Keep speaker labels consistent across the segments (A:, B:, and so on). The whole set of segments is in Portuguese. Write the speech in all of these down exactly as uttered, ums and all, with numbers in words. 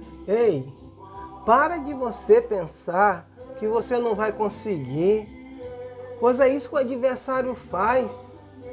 A: Ei, para de você pensar que você não vai conseguir, pois é isso que o adversário faz.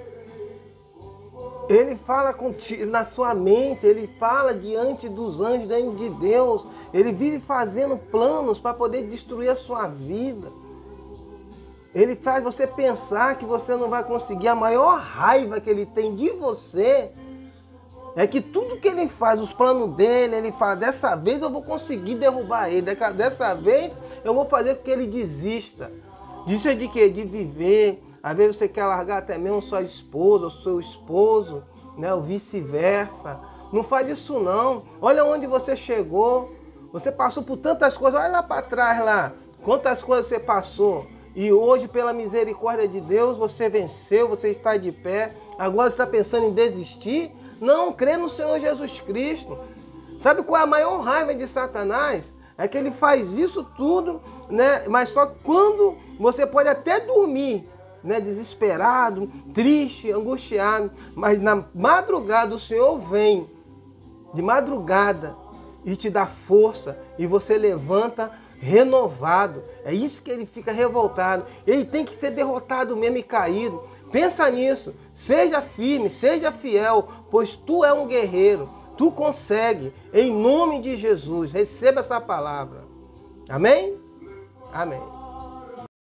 A: Ele fala contigo, na sua mente, ele fala diante dos anjos, diante de Deus. Ele vive fazendo planos para poder destruir a sua vida. Ele faz você pensar que você não vai conseguir. A maior raiva que ele tem de você é que tudo que ele faz, os planos dele, ele fala, dessa vez eu vou conseguir derrubar ele, dessa vez eu vou fazer com que ele desista. Disso de quê? De viver. Às vezes você quer largar até mesmo sua esposa, ou seu esposo, né? Ou vice-versa. Não faz isso não. Olha onde você chegou. Você passou por tantas coisas. Olha lá para trás lá. Quantas coisas você passou. E hoje, pela misericórdia de Deus, você venceu, você está de pé. Agora você está pensando em desistir? Não, crê no Senhor Jesus Cristo. Sabe qual é a maior raiva de Satanás? É que ele faz isso tudo, né? Mas só quando você pode até dormir, né? Desesperado, triste, angustiado. Mas na madrugada o Senhor vem, de madrugada, e te dá força. E você levanta renovado. É isso que ele fica revoltado. Ele tem que ser derrotado mesmo e caído. Pensa nisso. Seja firme, seja fiel, pois tu é um guerreiro. Tu consegue, em nome de Jesus. Receba essa palavra. Amém? Amém.